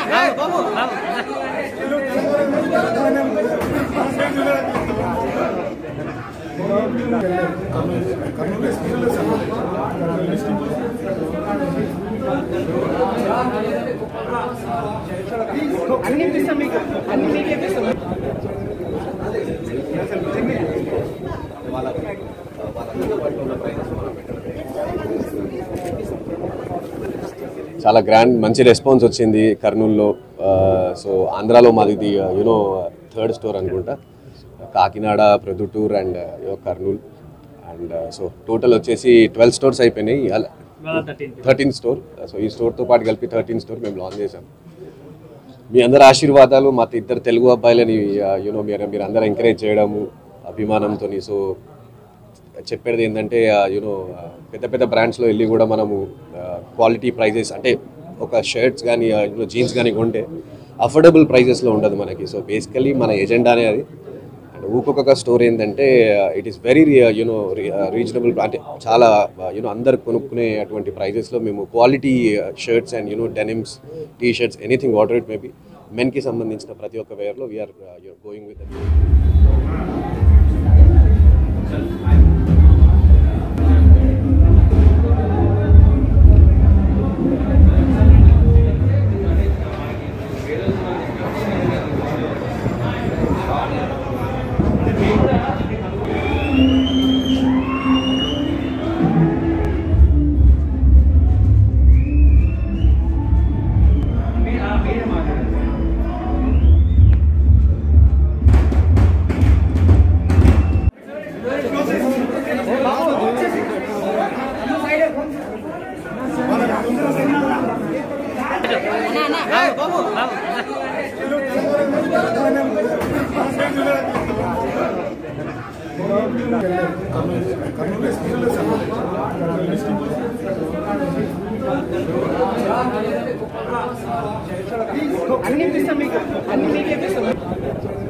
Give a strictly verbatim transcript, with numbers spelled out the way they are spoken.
అన్ని పిస్తాం మీకు అన్ని మీకే పిస్తాం చాలా గ్రాండ్ మంచి రెస్పాన్స్ వచ్చింది కర్నూలులో. సో ఆంధ్రాలో మాది యూనో థర్డ్ స్టోర్ అనుకుంటా, Kakinada, Proddatur and Kurnool. And so total వచ్చేసి ట్వెల్వ్ స్టోర్స్ అయిపోయినాయి, థర్టీన్ స్టోర్. సో ఈ స్టోర్తో పాటు కలిపి థర్టీన్ స్టోర్ మేము లాంచ్ చేసాం. మీ అందరి ఆశీర్వాదాలు, మా ఇద్దరు తెలుగు అబ్బాయిలని యూనో మీరు మీరు అందరూ ఎంకరేజ్ చేయడము అభిమానంతో. సో చెప్పేది ఏంటంటే యూనో పెద్ద పెద్ద బ్రాండ్స్లో వెళ్ళి కూడా మనము క్వాలిటీ ప్రైజెస్ అంటే ఒక షర్ట్స్ కానీ యూనో జీన్స్ కానీ కొంటే అఫోర్డబుల్ ప్రైజెస్లో ఉండదు మనకి. సో బేసికలీ మన ఎజెండానే అది. అండ్ ఊకొక స్టోర్ ఏంటంటే it is very you know reasonable, అంటే చాలా యూనో అందరు కొనుక్కునే అటువంటి ప్రైజెస్లో మేము quality shirts and you know denims, T shirts, anything whatever it maybe మెన్కి సంబంధించిన ప్రతి ఒక్క వేర్లో వీఆర్ గోయింగ్ విత్. అన్ని పిస్తాం మీకు అన్ని మీకే పిస్తాం